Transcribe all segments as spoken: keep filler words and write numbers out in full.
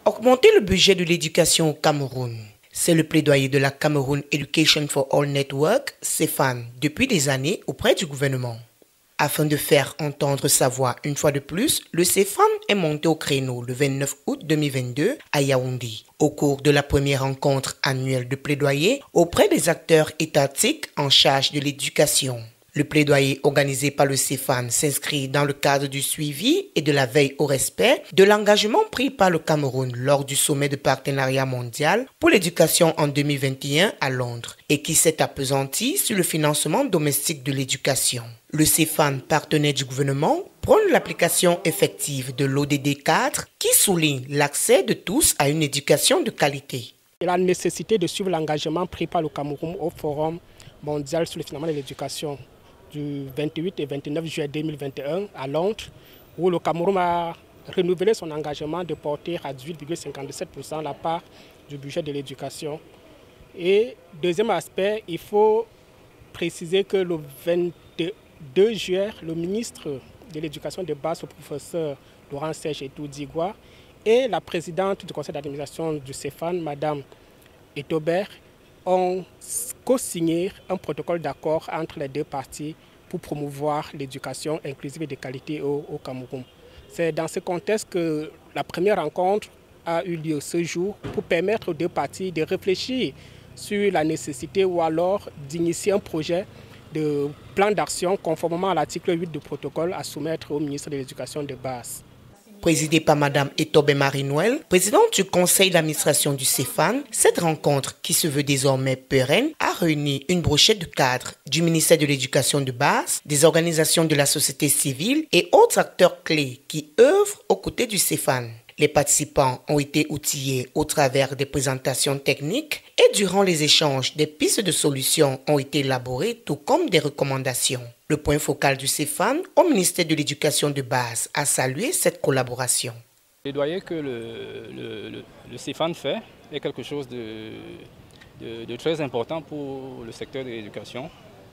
Augmenter le budget de l'éducation au Cameroun. C'est le plaidoyer de la Cameroon Education for All Network, CEFAN, depuis des années auprès du gouvernement. Afin de faire entendre sa voix une fois de plus, le CEFAN est monté au créneau le vingt-neuf août deux mille vingt-deux à Yaoundé, au cours de la première rencontre annuelle de plaidoyer auprès des acteurs étatiques en charge de l'éducation. Le plaidoyer organisé par le CEFAN s'inscrit dans le cadre du suivi et de la veille au respect de l'engagement pris par le Cameroun lors du sommet de partenariat mondial pour l'éducation en deux mille vingt et un à Londres et qui s'est appesanti sur le financement domestique de l'éducation. Le CEFAN, partenaire du gouvernement, prône l'application effective de l'O D D quatre qui souligne l'accès de tous à une éducation de qualité. Il y a la nécessité de suivre l'engagement pris par le Cameroun au Forum mondial sur le financement de l'éducation du vingt-huit et vingt-neuf juillet deux mille vingt et un à Londres, où le Cameroun a renouvelé son engagement de porter à dix-huit virgule cinquante-sept pour cent la part du budget de l'éducation. Et deuxième aspect, il faut préciser que le vingt-deux juillet, le ministre de l'éducation de base, le professeur Laurent Serge Etou-Digwa, et la présidente du conseil d'administration du CEFAN, Madame Etobert, ont co-signé un protocole d'accord entre les deux parties pour promouvoir l'éducation inclusive et de qualité au, au Cameroun. C'est dans ce contexte que la première rencontre a eu lieu ce jour pour permettre aux deux parties de réfléchir sur la nécessité ou alors d'initier un projet de plan d'action conformément à l'article huit du protocole à soumettre au ministre de l'Éducation de base. Présidée par Mme Etobert Marie-Noël, présidente du conseil d'administration du CEFAN, cette rencontre, qui se veut désormais pérenne, a réuni une brochette de cadres du ministère de l'Éducation de base, des organisations de la société civile et autres acteurs clés qui œuvrent aux côtés du CEFAN. Les participants ont été outillés au travers des présentations techniques et durant les échanges, des pistes de solutions ont été élaborées, tout comme des recommandations. Le point focal du CEFAN au ministère de l'Éducation de base a salué cette collaboration. Le plaidoyer que le, le, le, le CEFAN fait est quelque chose de, de, de très important pour le secteur de l'éducation,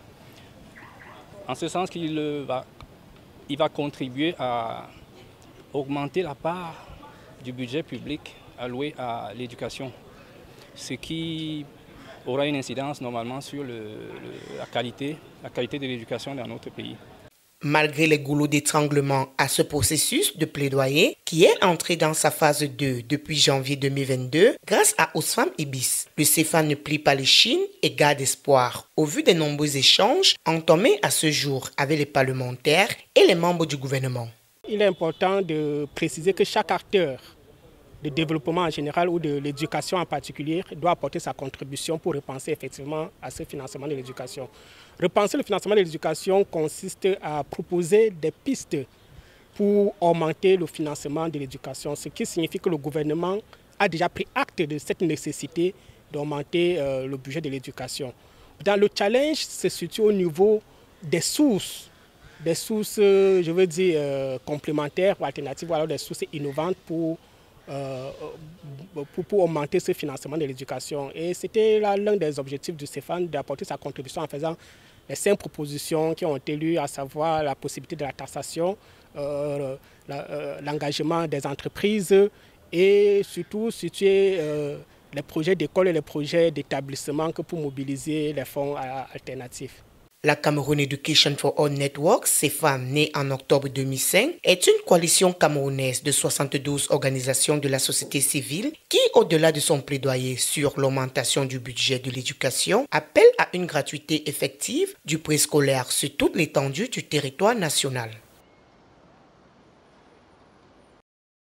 en ce sens qu'il va, il va contribuer à augmenter la part du budget public alloué à l'éducation, ce qui aura une incidence normalement sur le, le, la, qualité, la qualité de l'éducation dans notre pays. Malgré les goulots d'étranglement à ce processus de plaidoyer qui est entré dans sa phase deux depuis janvier deux mille vingt-deux, grâce à Oxfam Ibis, le CEFAN ne plie pas les chines et garde espoir au vu des nombreux échanges entamés à ce jour avec les parlementaires et les membres du gouvernement. Il est important de préciser que chaque acteur de développement en général ou de l'éducation en particulier doit apporter sa contribution pour repenser effectivement à ce financement de l'éducation. Repenser le financement de l'éducation consiste à proposer des pistes pour augmenter le financement de l'éducation, ce qui signifie que le gouvernement a déjà pris acte de cette nécessité d'augmenter euh, le budget de l'éducation. Dans le challenge, se situe au niveau des sources, des sources, je veux dire, euh, complémentaires ou alternatives, ou alors des sources innovantes pour Euh, pour, pour augmenter ce financement de l'éducation. Et c'était là l'un des objectifs du CEFAN d'apporter sa contribution en faisant les cinq propositions qui ont été lues, à savoir la possibilité de la taxation, euh, l'engagement euh, des entreprises et surtout situer euh, les projets d'école et les projets d'établissement pour mobiliser les fonds alternatifs. La Cameroon Education for All Network, CEFAN, née en octobre deux mille cinq, est une coalition camerounaise de soixante-douze organisations de la société civile qui, au-delà de son plaidoyer sur l'augmentation du budget de l'éducation, appelle à une gratuité effective du préscolaire sur toute l'étendue du territoire national.